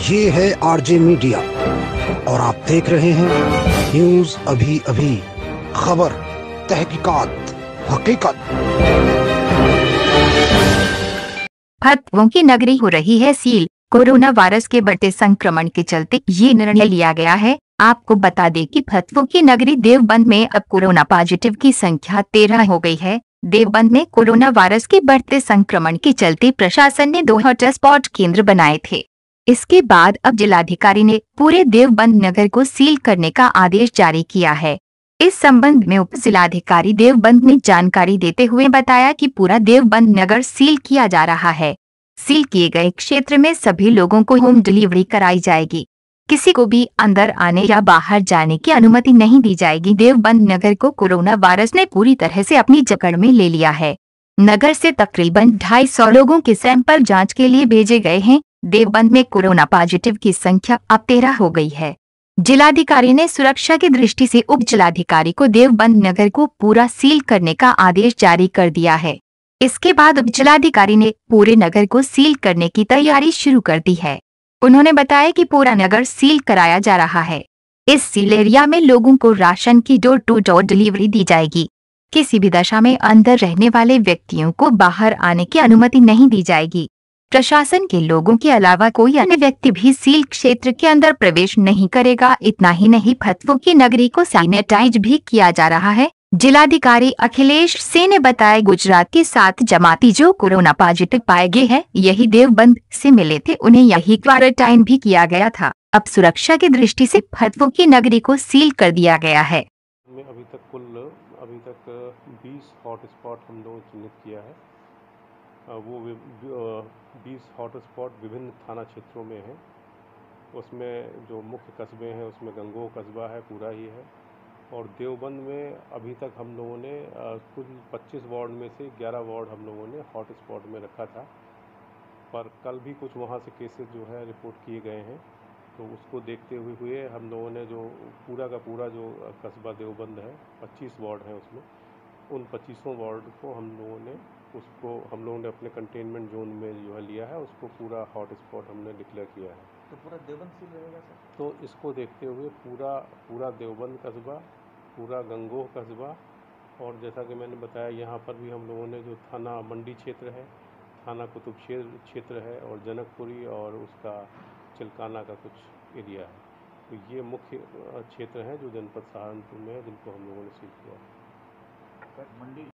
ये है RJ media और आप देख रहे हैं न्यूज अभी अभी, खबर, तहकीकात, हकीकत। फतवों की नगरी हो रही है सील। कोरोना वायरस के बढ़ते संक्रमण के चलते ये निर्णय लिया गया है। आपको बता दें कि फतवों की नगरी देवबंद में अब कोरोना पॉजिटिव की संख्या 13 हो गई है। देवबंद में कोरोना वायरस के बढ़ते संक्रमण के चलते प्रशासन ने 2 हॉटस्पॉट केंद्र बनाए थे। इसके बाद अब जिलाधिकारी ने पूरे देवबंद नगर को सील करने का आदेश जारी किया है। इस संबंध में उप जिलाधिकारी देवबंद ने जानकारी देते हुए बताया कि पूरा देवबंद नगर सील किया जा रहा है। सील किए गए क्षेत्र में सभी लोगों को होम डिलीवरी कराई जाएगी। किसी को भी अंदर आने या बाहर जाने की अनुमति नहीं दी जाएगी। देवबंद नगर को कोरोना वायरस ने पूरी तरह से अपनी जकड़ में ले लिया है। नगर से तकरीबन 250 लोगों के सैंपल जांच के लिए भेजे गए हैं। देवबंद में कोरोना पॉजिटिव की संख्या अब 13 हो गई है। जिलाधिकारी ने सुरक्षा की दृष्टि से उप जिलाधिकारी को देवबंद नगर को पूरा सील करने का आदेश जारी कर दिया है। इसके बाद उप जिलाधिकारी ने पूरे नगर को सील करने की तैयारी शुरू कर दी है। उन्होंने बताया कि पूरा नगर सील कराया जा रहा है। इस सील एरिया में लोगों को राशन की डोर टू डोर डिलीवरी दी जाएगी। किसी भी दशा में अंदर रहने वाले व्यक्तियों को बाहर आने की अनुमति नहीं दी जाएगी। प्रशासन के लोगों के अलावा कोई अन्य व्यक्ति भी सील क्षेत्र के अंदर प्रवेश नहीं करेगा। इतना ही नहीं, फतवों की नगरी को सैनिटाइज भी किया जा रहा है। जिलाधिकारी अखिलेश सिंह ने बताया, गुजरात के 7 जमाती जो कोरोना पॉजिटिव पाए गए हैं, यही देवबंद से मिले थे, उन्हें यही क्वारंटाइन भी किया गया था। अब सुरक्षा की दृष्टि से फतवों की नगरी को सील कर दिया गया है। अभी तक 20 हॉटस्पॉट हम लोगों ने चिन्हित किया है। वो 20 हॉटस्पॉट विभिन्न थाना क्षेत्रों में हैं। उसमें जो मुख्य कस्बे हैं उसमें गंगोह कस्बा है, पूरा ही है। और देवबंद में अभी तक हम लोगों ने कुल 25 वार्ड में से 11 वार्ड हम लोगों ने हॉटस्पॉट में रखा था, पर कल भी कुछ वहाँ से केसेस जो है रिपोर्ट किए गए हैं। तो उसको देखते हुए हम लोगों ने जो पूरा का पूरा जो कस्बा देवबंद है, 25 वार्ड हैं उसमें, उन 25 वार्ड को हम लोगों ने अपने कंटेनमेंट जोन में जो है लिया है। उसको पूरा हॉटस्पॉट हमने डिक्लेयर किया है। तो पूरा देवबंद सील रहेगा सर? तो इसको देखते हुए पूरा देवबंद कस्बा, पूरा गंगोह कस्बा, और जैसा कि मैंने बताया यहाँ पर भी हम लोगों ने जो थाना मंडी क्षेत्र है, थाना कुतुबशेर क्षेत्र है, और जनकपुरी और उसका चिलकाना का कुछ एरिया है। तो ये मुख्य क्षेत्र हैं जो जनपद सहारनपुर में है, जिनको हम लोगों ने सील किया है। मंडी